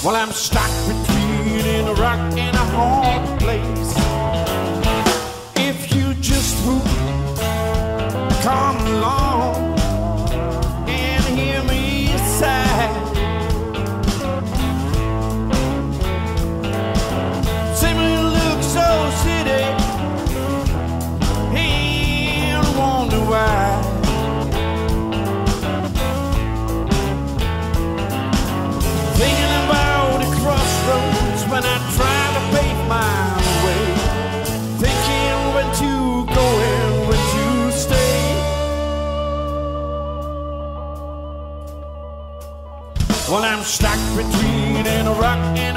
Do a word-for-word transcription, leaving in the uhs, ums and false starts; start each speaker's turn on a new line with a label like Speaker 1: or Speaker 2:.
Speaker 1: Well, I'm stuck between a rock and a hard place. If you just would come along and hear me sigh, simply look so city and wonder why. Thinking about the crossroads when I try to pave my way, thinking when to go and when to stay. Well, I'm stuck between a rock and